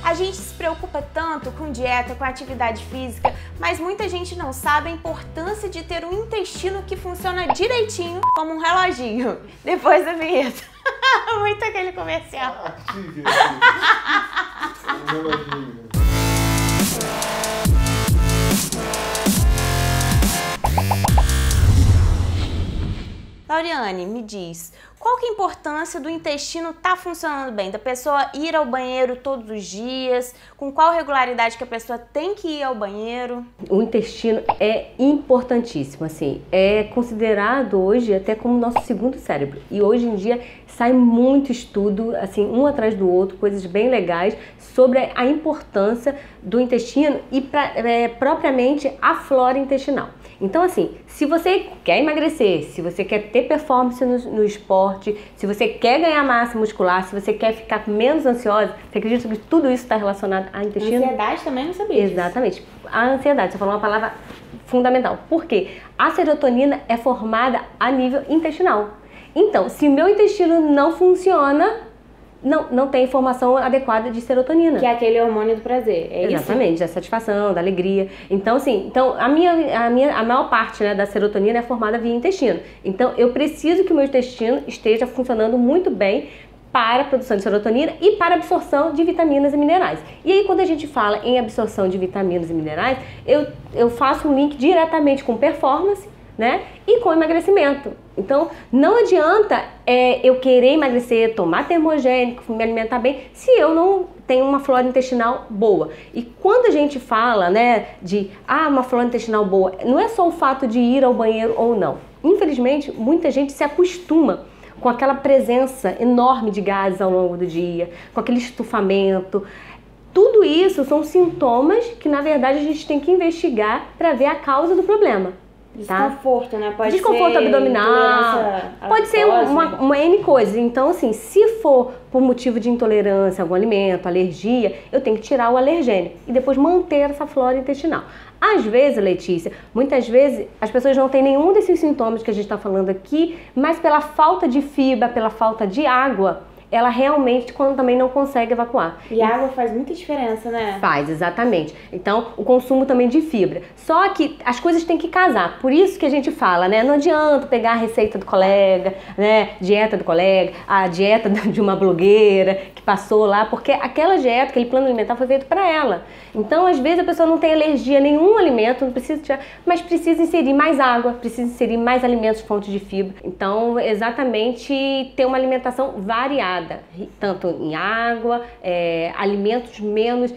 A gente se preocupa tanto com dieta, com atividade física, mas muita gente não sabe a importância de ter um intestino que funciona direitinho como um reloginho. Depois da vinheta. Muito aquele comercial. Um reloginho. Lauriane, me diz, qual que é a importância do intestino estar funcionando bem? Da pessoa ir ao banheiro todos os dias? Com qual regularidade que a pessoa tem que ir ao banheiro? O intestino é importantíssimo, assim, é considerado hoje até como nosso segundo cérebro. E hoje em dia sai muito estudo, assim, um atrás do outro, coisas bem legais sobre a importância do intestino e propriamente a flora intestinal. Então, assim, se você quer emagrecer, se você quer ter performance no esporte, se você quer ganhar massa muscular, se você quer ficar menos ansiosa, você acredita que tudo isso está relacionado ao intestino? Ansiedade também não sabia disso. Exatamente. A ansiedade, você falou uma palavra fundamental. Por quê? A serotonina é formada a nível intestinal. Então, se o meu intestino não funciona, não tem formação adequada de serotonina. Que é aquele hormônio do prazer, é isso? Exatamente, da satisfação, da alegria. Então, assim, a maior parte, né, da serotonina é formada via intestino. Então, eu preciso que o meu intestino esteja funcionando muito bem para a produção de serotonina e para a absorção de vitaminas e minerais. E aí, quando a gente fala em absorção de vitaminas e minerais, eu faço um link diretamente com performance, né, e com emagrecimento. Então, não adianta eu querer emagrecer, tomar termogênico, me alimentar bem, se eu não tenho uma flora intestinal boa. E quando a gente fala, né, de uma flora intestinal boa, não é só o fato de ir ao banheiro ou não. Infelizmente, muita gente se acostuma com aquela presença enorme de gases ao longo do dia, com aquele estufamento. Tudo isso são sintomas que, na verdade, a gente tem que investigar para ver a causa do problema. Desconforto, né? Pode desconforto ser abdominal, pode ser uma N coisa. Então, assim, se for por motivo de intolerância a algum alimento, alergia, eu tenho que tirar o alergênio e depois manter essa flora intestinal. Às vezes, Letícia, muitas vezes as pessoas não têm nenhum desses sintomas que a gente está falando aqui, mas pela falta de fibra, pela falta de água, ela realmente também não consegue evacuar. E a água faz muita diferença, né? Faz, exatamente. Então, o consumo também de fibra. Só que as coisas têm que casar. Por isso que a gente fala, né? Não adianta pegar a receita do colega, né? Dieta do colega, a dieta de uma blogueira que passou lá, porque aquela dieta, aquele plano alimentar foi feito para ela. Então, às vezes a pessoa não tem alergia a nenhum alimento, não precisa tirar, mas precisa inserir mais água, precisa inserir mais alimentos fontes de fibra. Então, exatamente ter uma alimentação variada, tanto em água, alimentos menos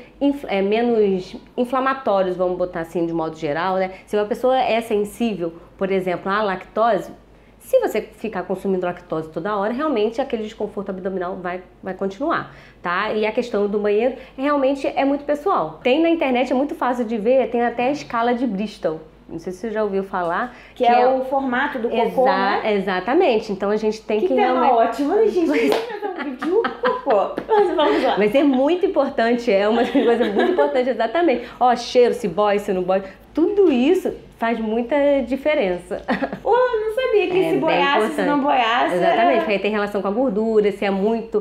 inflamatórios, vamos botar assim de modo geral, né? Se uma pessoa é sensível, por exemplo, à lactose, se você ficar consumindo lactose toda hora, realmente aquele desconforto abdominal vai continuar, tá? E a questão do banheiro realmente é muito pessoal. Tem na internet, é muito fácil de ver, tem até a escala de Bristol. Não sei se você já ouviu falar. Que é o formato do cocô, né? Exatamente. Então a gente tem que realmente... ótimo, a gente tem que fazer um vídeo do cocô. Mas vamos lá. Mas é muito importante, é uma coisa muito importante, exatamente. Ó, cheiro, se boia, se não boia, tudo isso faz muita diferença. Pô, eu não sabia que se boiasse, se não boiasse... Exatamente, porque aí tem relação com a gordura, se é muito...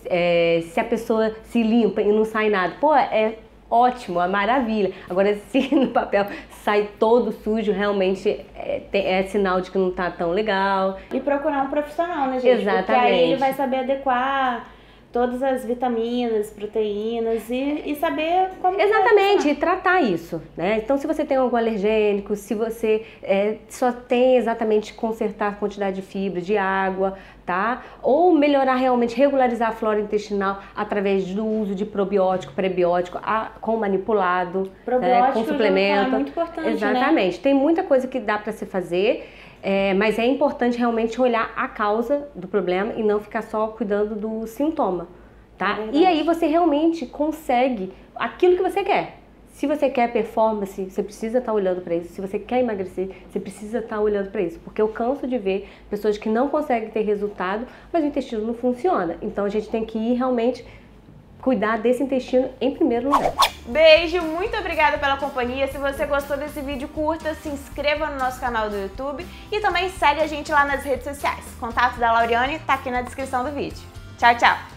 se a pessoa se limpa e não sai nada. Pô, ótimo, é maravilha. Agora, se no papel sai todo sujo, realmente é sinal de que não tá tão legal. E procurar um profissional, né, gente? Exatamente. Porque aí ele vai saber adequar todas as vitaminas, proteínas e saber como... Exatamente, e tratar isso, né? Então, se você tem algum alergênico, se você só tem exatamente consertar a quantidade de fibra, de água, tá? Ou melhorar realmente, regularizar a flora intestinal através do uso de probiótico, prebiótico, com manipulado, com suplemento. É muito importante, exatamente, né? Tem muita coisa que dá para se fazer. Mas é importante realmente olhar a causa do problema e não ficar só cuidando do sintoma, tá? E aí você realmente consegue aquilo que você quer. Se você quer performance, você precisa estar olhando para isso. Se você quer emagrecer, você precisa estar olhando para isso. Porque eu canso de ver pessoas que não conseguem ter resultado, mas o intestino não funciona. Então a gente tem que ir realmente cuidar desse intestino em primeiro lugar. Beijo, muito obrigada pela companhia. Se você gostou desse vídeo, curta, se inscreva no nosso canal do YouTube e também segue a gente lá nas redes sociais. O contato da Lauriane tá aqui na descrição do vídeo. Tchau, tchau!